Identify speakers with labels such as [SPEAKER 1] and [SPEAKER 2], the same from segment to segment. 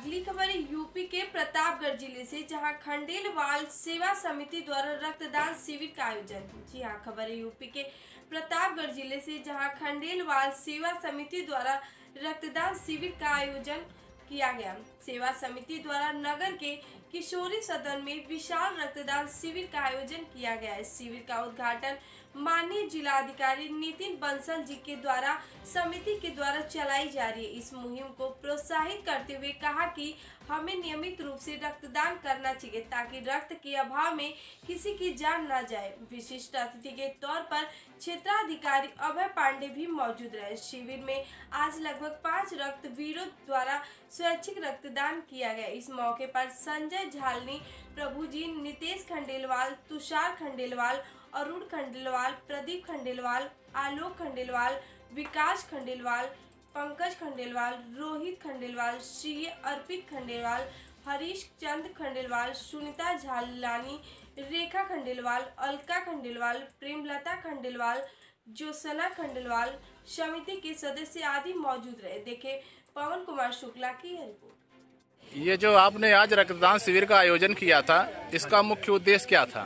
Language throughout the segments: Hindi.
[SPEAKER 1] अगली खबर है यूपी के प्रतापगढ़ जिले से, जहां खंडेलवाल सेवा समिति द्वारा रक्तदान शिविर का आयोजन। जी हां, खबर है यूपी के प्रतापगढ़ जिले से, जहां खंडेलवाल सेवा समिति द्वारा रक्तदान शिविर का आयोजन किया गया। सेवा समिति द्वारा नगर के किशोरी सदन में विशाल रक्तदान शिविर का आयोजन किया गया। इस शिविर का उद्घाटन माननीय जिलाधिकारी नितिन बंसल जी के द्वारा समिति के द्वारा चलाई जा रही है। इस मुहिम को प्रोत्साहित करते हुए कहा कि हमें नियमित रूप से रक्तदान करना चाहिए ताकि रक्त के अभाव में किसी की जान न जाए। विशिष्ट अतिथि के तौर पर क्षेत्राधिकारी अभय पांडे भी मौजूद रहे। शिविर में आज लगभग 5 रक्तवीरों द्वारा स्वैच्छिक रक्तदान किया गया। इस मौके पर संजय झालनी, प्रभुजी, नितेश खंडेलवाल, तुषार खंडेलवाल, अरुण खंडेलवाल, प्रदीप खंडेलवाल, आलोक खंडेलवाल, विकास खंडेलवाल, पंकज खंडेलवाल, रोहित खंडेलवाल, श्री अर्पित खंडेलवाल, हरीश चंद खंडेलवाल, सुनीता झालानी, रेखा खंडेलवाल, अलका खंडेलवाल, प्रेमलता खंडेलवाल, ज्योत्सना खंडेलवाल, समिति के सदस्य आदि मौजूद रहे। देखे पवन कुमार शुक्ला की रिपोर्ट।
[SPEAKER 2] ये जो आपने आज रक्तदान शिविर का आयोजन किया था, इसका मुख्य उद्देश्य क्या था?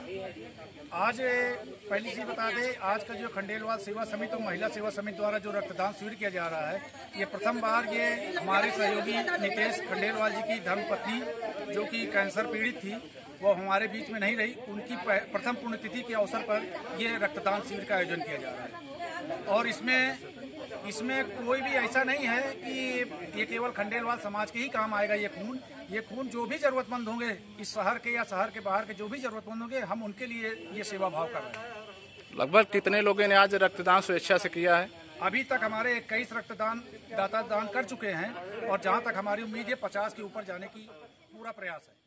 [SPEAKER 3] आज पहली चीज बता दें, आज का जो खंडेलवाल सेवा समिति और महिला सेवा समिति द्वारा जो रक्तदान शिविर किया जा रहा है, ये प्रथम बार ये हमारे सहयोगी नितेश खंडेलवाल जी की धर्मपत्नी जो कि कैंसर पीड़ित थी, वो हमारे बीच में नहीं रही। उनकी प्रथम पुण्यतिथि के अवसर पर ये रक्तदान शिविर का आयोजन किया जा रहा है। और इसमें कोई भी ऐसा नहीं है कि ये केवल खंडेलवाल समाज के ही काम आएगा। ये खून जो भी जरूरतमंद होंगे, इस शहर के या शहर के बाहर के जो भी जरूरतमंद होंगे, हम उनके लिए ये सेवा भाव कर रहे हैं।
[SPEAKER 2] लगभग कितने लोगों ने आज रक्तदान स्वेच्छा से किया है?
[SPEAKER 3] अभी तक हमारे 21 रक्तदान दाता दान कर चुके हैं और जहां तक हमारी उम्मीद है 50 के ऊपर जाने की पूरा प्रयास है।